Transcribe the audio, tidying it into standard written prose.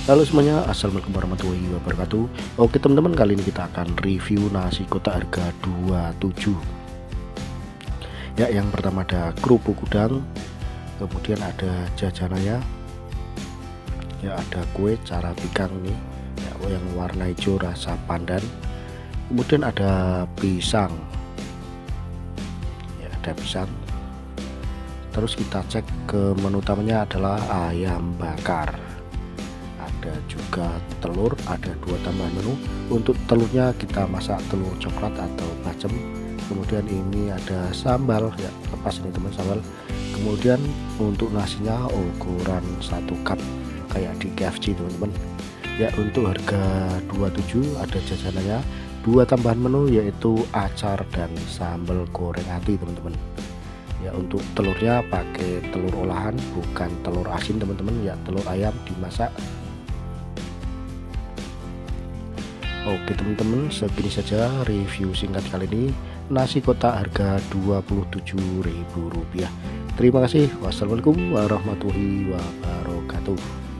Halo semuanya, assalamualaikum warahmatullahi wabarakatuh. Oke teman-teman, kali ini kita akan review nasi kotak harga 27. Ya, yang pertama ada kerupuk udang, kemudian ada jajanannya, ya ada kue cara pikang nih, ya, yang warna hijau rasa pandan, kemudian ada pisang, ya ada pisang. Terus kita cek ke menu utamanya adalah ayam bakar. Ada juga telur, ada 2 tambahan menu. Untuk telurnya kita masak telur coklat atau bacem. Kemudian ini ada sambal, ya lepas ini teman sambal. Kemudian untuk nasinya ukuran 1 cup kayak di KFC teman-teman. Ya, untuk harga 27 ada jajanannya 2 tambahan menu, yaitu acar dan sambal goreng ati teman-teman. Ya, untuk telurnya pakai telur olahan, bukan telur asin teman-teman, ya telur ayam dimasak. Oke teman-teman, segini saja review singkat kali ini nasi kotak harga Rp27.000. Terima kasih. Wassalamualaikum warahmatullahi wabarakatuh.